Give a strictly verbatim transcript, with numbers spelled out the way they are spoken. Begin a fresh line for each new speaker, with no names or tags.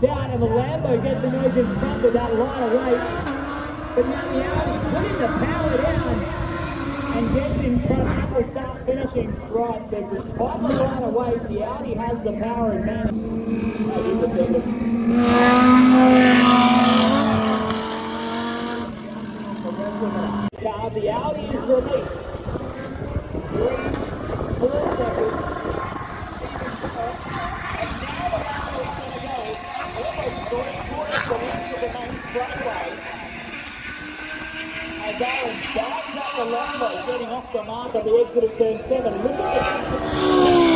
out and the Lambo gets the noise in front with that line of weight. But now the Audi putting the power down and gets in front at the start finishing stride. So despite the line of weight, the Audi has the power advantage. Now the Audi is released. Three, four seconds. And now the Lambo is going to go. Almost three quarters the length of the main straightaway. As Aaron dives up the Lambo, getting off the mark on the exit of turn seven. Look at this.